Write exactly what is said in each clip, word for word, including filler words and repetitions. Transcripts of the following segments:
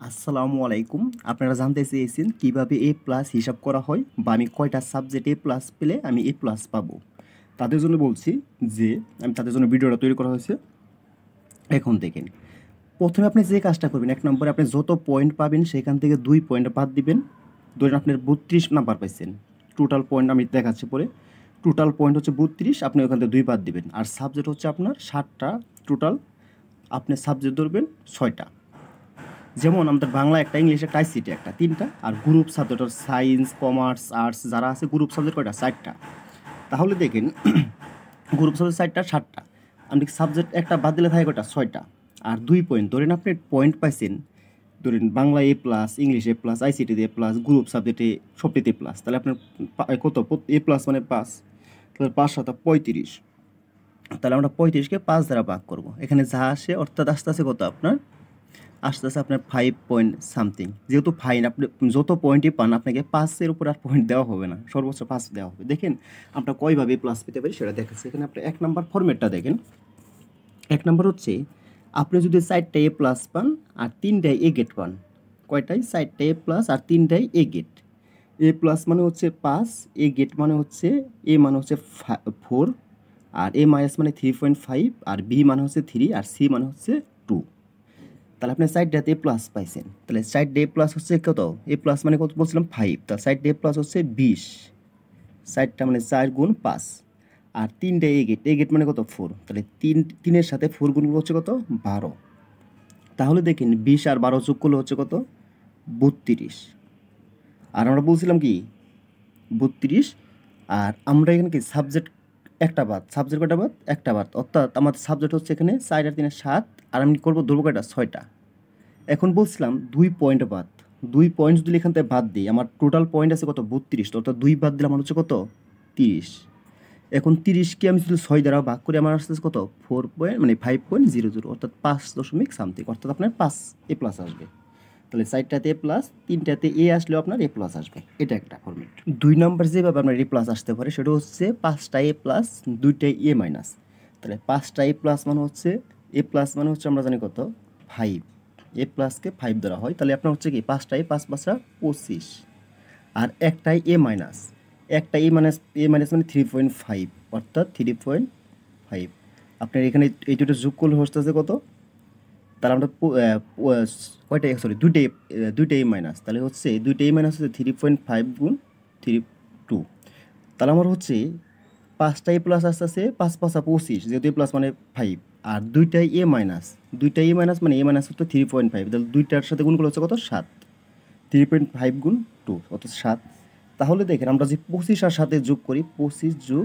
আসসালামু আলাইকুম। আপনারা জানতে চেয়েছেন কিভাবে এ প্লাস হিসাব করা হয় বা আমি কয়টা সাবজেক্টে এ প্লাস পেলে আমি এ প্লাস পাবো। তাদের জন্য বলছি যে আমি তাদের জন্য ভিডিওটা তৈরি করা হয়েছে। এখন দেখেন, প্রথমে আপনি যে কাজটা করবেন, এক নম্বরে আপনি যত পয়েন্ট পাবেন সেখান থেকে দুই পয়েন্ট বাদ দিবেন। ধরেন আপনার বত্রিশ নাম্বার পাইছেন, টোটাল পয়েন্ট আমি দেখাচ্ছি পরে। টোটাল পয়েন্ট হচ্ছে বত্রিশ, আপনি ওখান থেকে দুই বাদ দিবেন। আর সাবজেক্ট হচ্ছে আপনার ষাটটা টোটাল, আপনি সাবজেক্ট ধরবেন ছয়টা। যেমন আমাদের বাংলা একটা, ইংলিশ একটা, আইসিটি একটা, তিনটা। আর group subject science, commerce, arts যারা আছে গ্রুপ সাবজেক্ট কয়টা? চারটা। তাহলে দেখেন গ্রুপ সাবজেক্ট চারটা, ষাটটা। আপনি সাবজেক্ট একটা বাদ দিলে থাকে কয়টা? ছয়টা। আর দুই পয়েন্ট ধরেন আপনি পয়েন্ট পাইছেন, ধরেন Bangla A plus, English A plus, আইসিটিতে এ প্লাস, গ্রুপ সাবজেক্টে সবটিতে প্লাস, তাহলে আপনার কত? এ প্লাস মানে পাঁচ। তাহলে পাঁচ সাত পঁয়ত্রিশ। তাহলে আমরা পঁয়ত্রিশকে পাঁচ দ্বারা ভাগ করবো। এখানে যা আসে অর্থাৎ আস্তে আস্তে কত আপনার আস্তে আস্তে আপনার ফাইভ পয়েন্ট সামথিং। যেহেতু ফাইন, আপনি যত পয়েন্টই পান আপনাকে পাঁচের উপর আর পয়েন্ট দেওয়া হবে না, সর্বোচ্চ পাঁচ দেওয়া হবে। দেখেন আমরা কয়ভাবে প্লাস পেতে পারি সেটা দেখাচ্ছি। এখানে আপনি এক নাম্বার ফরম্যাটটা দেখেন। এক নাম্বার হচ্ছে আপনি যদি চারটা এ প্লাস পান আর তিনটায় এ গেট পান। কয়টায়? চারটা এ প্লাস আর তিনটায় এ গেট। এ প্লাস মানে হচ্ছে পাঁচ, এ গেট মানে হচ্ছে এ মানে হচ্ছে ফোর, আর এ মাইনাস মানে থ্রি পয়েন্ট ফাইভ, আর বি মানে হচ্ছে থ্রি, আর সি মানে হচ্ছে টু। তাহলে আপনি সাইডটাতে এ প্লাস পাইছেন। তাহলে সাইড এ প্লাস হচ্ছে কত? এ প্লাস মানে কত বলছিলাম? ফাইভ। তাহলে সাইড এ প্লাস হচ্ছে বিশ। সাইডটা মানে চার গুণ পাঁচ। আর তিনটে এ গেট, এ গেট মানে কত? ফোর। তাহলে তিন তিনের সাথে ফোর গুণ হচ্ছে কত? বারো। তাহলে দেখেন বিশ আর বারো যোগ করলে হচ্ছে কত? বত্রিশ। আর আমরা বলছিলাম কি বত্রিশ। আর আমরা এখানে কি সাবজেক্ট একটা বাদ, সাবজেক্ট কয়টা বাদ? একটা বাদ। অর্থাৎ আমাদের সাবজেক্ট হচ্ছে এখানে চার আর তিনের সাত, আর আমি করবো ধরবো কয়টা? ছয়টা। এখন বলছিলাম দুই পয়েন্ট বাদ। দুই পয়েন্ট যদি এখান থেকে বাদ দিই, আমার টোটাল পয়েন্ট আছে কত? বত্রিশ। অর্থাৎ দুই বাদ দিলে আমার হচ্ছে কত? তিরিশ। এখন তিরিশকে আমি যদি ছয় দ্বারা ভাগ করি, আমার আসছে কত? ফোর পয়েন্ট মানে ফাইভ পয়েন্ট জিরো জিরো, অর্থাৎ পাঁচ দশমিক সামথিং। অর্থাৎ আপনার পাঁচ এ প্লাস আসবে। তাহলে চারটাতে এ প্লাস, তিনটাতে এ আসলেও আপনার এ প্লাস আসবে। এটা একটা ফর্মেট। দুই নাম্বার যেভাবে আপনার এ প্লাস আসতে পারে সেটা হচ্ছে পাঁচটা এ প্লাস, দুইটা এ মাইনাস। তাহলে পাঁচটা এ প্লাস মানে হচ্ছে, এ প্লাস মানে হচ্ছে আমরা জানি কত? ফাইভ। এ প্লাসকে ফাইভ ধরা হয়। তাহলে আপনার হচ্ছে কি পাঁচটায় পাঁচ পাঁচটা পঁচিশ। আর একটাই এ মাইনাস, একটা এ মাইনাস, এ মাইনাস মানে থ্রি পয়েন্ট ফাইভ, অর্থাৎ থ্রি পয়েন্ট ফাইভ। আপনার এখানে এই দুটো যোগ করলে হচ্ছে কত? তাহলে আমরা কয়টা? সরি, দুইটাই, দুইটাই মাইনাস। তাহলে হচ্ছে দুইটাই মাইনাস হচ্ছে থ্রি পয়েন্ট ফাইভ গুণ থ্রি টু। তাহলে আমার হচ্ছে পাঁচটা এ প্লাস আস্তে আস্তে পাঁচ পাঁচা পঁচিশ, যেহেতু এ প্লাস মানে ফাইভ। আর দুইটাই এ মাইনাস, দুইটাই এ মাইনাস মানে এ মাইনাস হচ্ছে থ্রি পয়েন্ট ফাইভ। তাহলে দুইটার সাথে গুণ করলে হচ্ছে কত? সাত। থ্রি পয়েন্ট ফাইভ গুণ টু অর্থাৎ সাত। তাহলে দেখেন আমরা যে পঁচিশ আর সাথে যোগ করি, পঁচিশ যোগ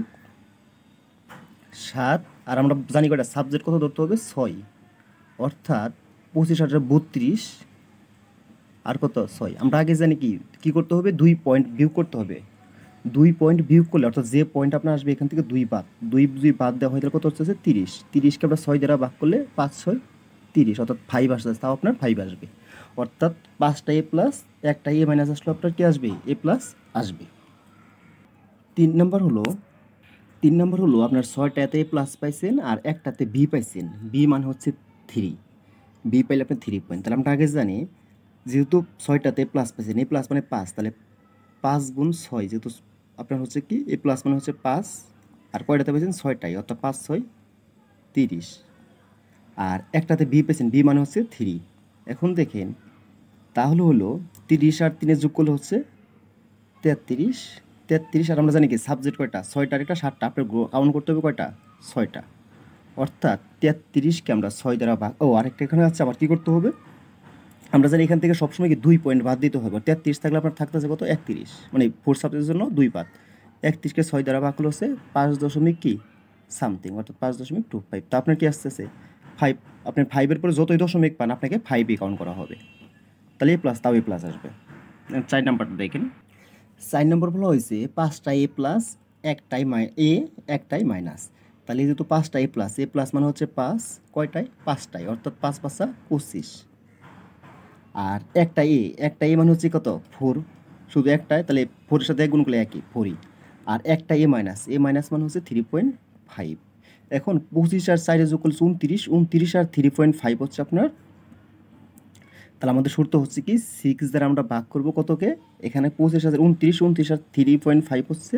সাত। আর আমরা জানি কয়টা সাবজেক্ট কত ধরতে হবে? ছয়। অর্থাৎ পঁচিশ আটটা বত্রিশ, আর কত? ছয়। আমরা আগে জানি কি কী করতে হবে? দুই পয়েন্ট বিয়োগ করতে হবে। দুই পয়েন্ট বিয়োগ করলে অর্থাৎ যে পয়েন্ট আপনার আসবে এখান থেকে দুই বাদ, দুই দুই বাদ দেওয়া হয়, তাহলে কত হচ্ছে? তিরিশ। তিরিশকে আমরা ছয় দ্বারা ভাগ করলে পাঁচ ছয় তিরিশ, অর্থাৎ ফাইভ আসবে। তাও আপনার ফাইভ আসবে। অর্থাৎ পাঁচটা এ প্লাস, একটা এ মাইনাস আসলে আপনার কী আসবে? এ প্লাস আসবে। তিন নম্বর হলো তিন নম্বর হলো আপনার ছয়টাতে এ প্লাস পাইছেন আর একটাতে বি পাইছেন। বি মানে হচ্ছে থ্রি। বি পাইলে আপনি থ্রি পয়েন্ট। তাহলে আমরা আগে জানি যেহেতু ছয়টাতে প্লাস পাইছেন, এ প্লাস মানে পাঁচ, তাহলে পাঁচ গুণ ছয়, যেহেতু আপনার হচ্ছে কি এ প্লাস মানে হচ্ছে পাঁচ, আর কয়টাতে পেয়েছেন? ছয়টাই, অর্থাৎ পাঁচ ছয় তিরিশ। আর একটাতে বি পেয়েছেন, বি মানে হচ্ছে থ্রি। এখন দেখেন তাহলে হলো তিরিশ আর তিনে যোগ করলে হচ্ছে তেত্রিশ। তেত্রিশ। আর আমরা জানি কি সাবজেক্ট কয়টা? ছয়টার একটা সাতটা, আপনার কাউন্ট করতে হবে কয়টা? ছয়টা। অর্থাৎ তেত্রিশকে আমরা ছয় দ্বারা ভাগ, ও আরেকটা এখানে আছে আবার কী করতে হবে? আমরা জানি এখান থেকে সবসময় কি দুই পয়েন্ট বাদ দিতে হবে। তেত্রিশ থাকলে আপনার থাকতেছে কত? একত্রিশ, মানে ফোর সাবজেক্টের জন্য দুই বাদ। একত্রিশকে ছয় দ্বারা ভাগ হলো হচ্ছে পাঁচ দশমিক কি সামথিং, অর্থাৎ পাঁচ দশমিক টু ফাইভ। তা আপনার কি আসতেছে? ফাইভ। আপনার ফাইভের পরে যতই দশমিক পান আপনাকে ফাইভই কাউন্ট করা হবে। তাহলে এ প্লাস, তাও এ প্লাস আসবে। চার নাম্বারটা দেখেন। চার নম্বর বলা হয়েছে পাঁচটা এ প্লাস, একটাই মাই এ, একটাই মাইনাস। তাহলে যেহেতু পাঁচটা এ প্লাস, এ প্লাস মানে হচ্ছে পাঁচ, কয়টায়? পাঁচটায়, অর্থাৎ পাঁচ পাঁচা পঁচিশ। আর একটা এ, একটা এ মানে হচ্ছে কত? ফোর। শুধু একটাই, তাহলে ফোরের সাথে এক গুণ করলে একই, ফোরই। আর একটা এ মাইনাস, এ মাইনাস মানে হচ্ছে থ্রি পয়েন্ট ফাইভ। এখন পঁচিশ আর চারে যোগ করলে উনত্রিশ, উনত্রিশ আর থ্রি পয়েন্ট ফাইভ হচ্ছে আপনার তাহলে আমাদের শর্ত হচ্ছে কি সিক্স দ্বারা আমরা ভাগ করবো কতকে, এখানে পঁচিশ হাজার উনত্রিশ উনত্রিশ আর থ্রি পয়েন্ট ফাইভ হচ্ছে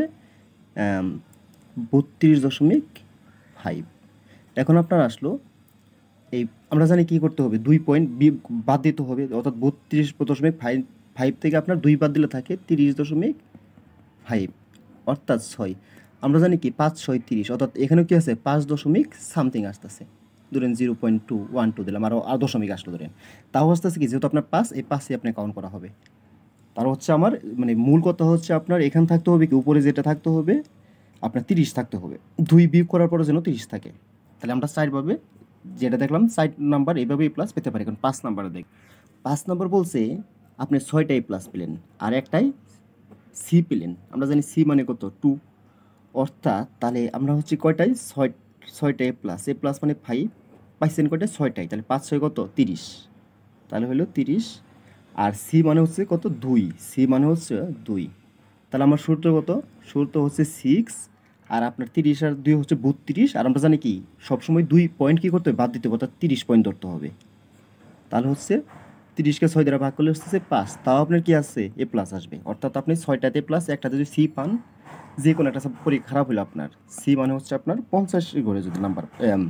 বত্রিশ দশমিক ফাইভ। এখন আপনার আসলো এই আমরা জানি কী করতে হবে, দুই পয়েন্ট বাদ দিতে হবে, অর্থাৎ বত্রিশ দশমিক ফাইভ ফাইভ থেকে আপনার দুই বাদ দিলে থাকে তিরিশ দশমিক ফাইভ অর্থাৎ ছয়। আমরা জানি কি পাঁচ ছয় তিরিশ, অর্থাৎ এখানেও কি আছে পাঁচ দশমিক সামথিং আসতেছে, ধরেন zero point two one two দিলাম, আরও আর দশমিক আসলো ধরেন, তাও আসতেছে কি যেহেতু আপনার পাঁচ, এই পাঁচই আপনি কাউন্ট করা হবে। তার হচ্ছে আমার মানে মূল কথা হচ্ছে আপনার এখানে থাকতে হবে কি উপরে যেটা থাকতে হবে আপনার তিরিশ থাকতে হবে, দুই বিয়োগ করার পরে যেন তিরিশ থাকে। তাহলে আমরা চারভাবে যেটা দেখলাম সাইড নাম্বার এইভাবে এ প্লাস পেতে পারি। কারণ পাঁচ নাম্বারে দেখ পাঁচ নাম্বার বলছে আপনি ছয়টাই প্লাস পেলেন আর একটাই সি পেলেন, আমরা জানি সি মানে কত টু, অর্থাৎ তাহলে আমরা হচ্ছে কয়টাই ছয় ছয়টা এ প্লাস, এ প্লাস মানে ফাইভ পাইছেন কয়টায় ছয়টাই, তাহলে পাঁচ ছয় কত তিরিশ, তাহলে হলো তিরিশ। আর সি মানে হচ্ছে কত দুই, সি মানে হচ্ছে দুই, তাহলে আমার সূত্র কত, সূত্র হচ্ছে সিক্স আর আপনার তিরিশ আর দুই হচ্ছে বত্রিশ, আর আমরা জানি কি সবসময় দুই পয়েন্ট কী করতে হবে বাদ দিতে হবে, অর্থাৎ তিরিশ পয়েন্ট ধরতে হবে। তাহলে হচ্ছে তিরিশকে ছয় দ্বারা ভাগ করলে হচ্ছে পাঁচ, তাও আপনার কি আছে এ প্লাস আসবে, অর্থাৎ আপনি ছয়টাতে প্লাস একটাতে যদি সি পান, যে কোনো একটা পরীক্ষা খারাপ হলো আপনার সি মানে হচ্ছে আপনার পঞ্চাশ করে যদি নাম্বার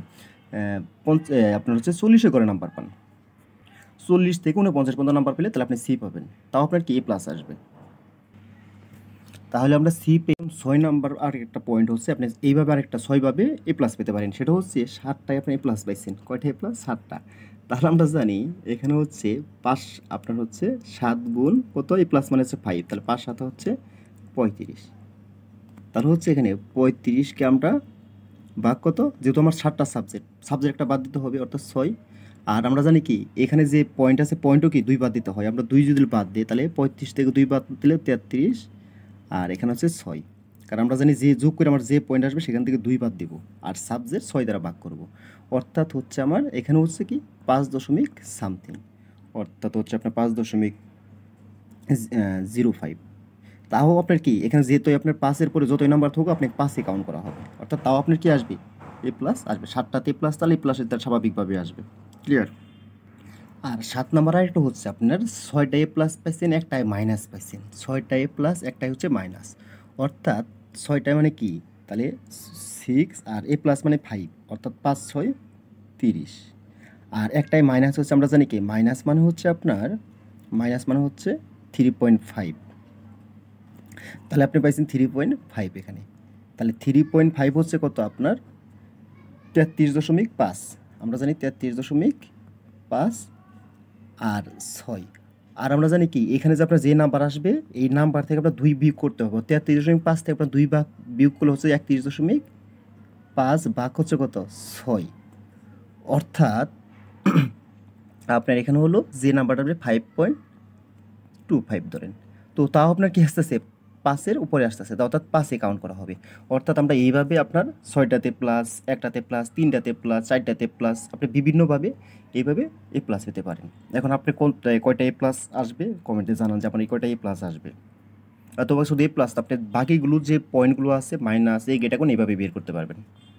আপনার হচ্ছে চল্লিশে করে নাম্বার পান, চল্লিশ থেকে উনপঞ্চাশ পর্যন্ত নাম্বার পেলে তাহলে আপনি সি পাবেন, তাও আপনার কি এ প্লাস আসবে। তাহলে আমরা সি পেলাম। ছয় নাম্বার আর একটা পয়েন্ট হচ্ছে আপনি এইভাবে আরেকটা ছয়ভাবে এ প্লাস পেতে পারেন, সেটা হচ্ছে সাতটায় আপনি এ প্লাস পাইছেন, কয়টা এ প্লাস সাতটা। তাহলে আমরা জানি এখানে হচ্ছে পাঁচ আপনার হচ্ছে সাত গুণ কত এ প্লাস মানে হচ্ছে ফাইভ, তাহলে পাঁচ সাত হচ্ছে পঁয়ত্রিশ। তাহলে হচ্ছে এখানে পঁয়ত্রিশকে আমরা ভাগ কত, যেহেতু আমার সাতটা সাবজেক্ট সাবজেক্ট একটা বাদ দিতে হবে অর্থাৎ ছয়, আর আমরা জানি কি এখানে যে পয়েন্ট আছে পয়েন্টও কি দুই বাদ দিতে হয়, আমরা দুই যদি বাদ দিই তাহলে পঁয়ত্রিশ থেকে দুই বাদ দিলে তেত্রিশ, আর এখানে হচ্ছে ছয়, কারণ আমরা জানি যে যোগ করে আমার যে পয়েন্ট আসবে সেখান থেকে দুই বাদ দিব আর সাবজেক্ট ছয় দ্বারা ভাগ করব, অর্থাৎ হচ্ছে আমার এখানে হচ্ছে কি পাঁচ দশমিক সামথিং, অর্থাৎ হচ্ছে আপনার পাঁচ দশমিক জিরো ফাইভ। তাও আপনার কি এখানে যেহেতু আপনার পাঁচের পরে যতই নাম্বার থাকুক আপনাকে পাঁচে কাউন্ট করা হবে, অর্থাৎ তাও আপনার কি আসবে এ প্লাস আসবে, সাতটাতে এ প্লাস তাহলে এ প্লাসের তার স্বাভাবিকভাবে আসবে। ক্লিয়ার। আর সাত নাম্বার আরেকটা হচ্ছে আপনার ছয়টা এ প্লাস পাইছেন একটাই মাইনাস পাইছেন, ছয়টা এ প্লাস একটাই হচ্ছে মাইনাস, অর্থাৎ ছয়টায় মানে কি তাহলে সিক্স আর এ প্লাস মানে ফাইভ, অর্থাৎ পাঁচ ছয় তিরিশ, আর একটাই মাইনাস হচ্ছে আমরা জানি কি মাইনাস মানে হচ্ছে আপনার মাইনাস মানে হচ্ছে থ্রি পয়েন্ট ফাইভ, তাহলে আপনি পাইছেন থ্রি পয়েন্ট ফাইভ এখানে, তাহলে থ্রি পয়েন্ট ফাইভ হচ্ছে কত আপনার তেত্রিশ দশমিক পাঁচ, আমরা জানি তেত্রিশ দশমিক পাঁচ আর ছয়, আর আমরা জানি কি এখানে যে আপনার যে নাম্বার আসবে এই নাম্বার থেকে আপনার দুই বিয়োগ করতে হবে, তেত্রিশ দশমিক পাঁচ থেকে আপনার দুই ভাগ বিয়োগ করলে হচ্ছে একত্রিশ দশমিক পাঁচ ভাগ হচ্ছে কত ছয়, অর্থাৎ আপনার এখানে হলো যে নাম্বারটা আপনি ফাইভ পয়েন্ট টু ফাইভ ধরেন, তো তাও আপনার কি আসতেছে পাঁচের উপরে আসতেছে, অর্থাৎ পাঁচে কাউন্ট করা হবে। অর্থাৎ আমরা এইভাবে আপনার ছয়টাতে প্লাস একটাতে প্লাস তিনটাতে প্লাস চারটাতে প্লাস আপনি বিভিন্নভাবে এইভাবে এ প্লাস পেতে পারেন। এখন আপনি কোন কয়টা এ প্লাস আসবে কমেন্টে জানান যে আপনার এই কয়টা এ প্লাস আসবে, অথবা শুধু এ প্লাস আপনি বাকিগুলো যে পয়েন্টগুলো আছে মাইনাস এই গেটা কোন এইভাবে বের করতে পারবেন।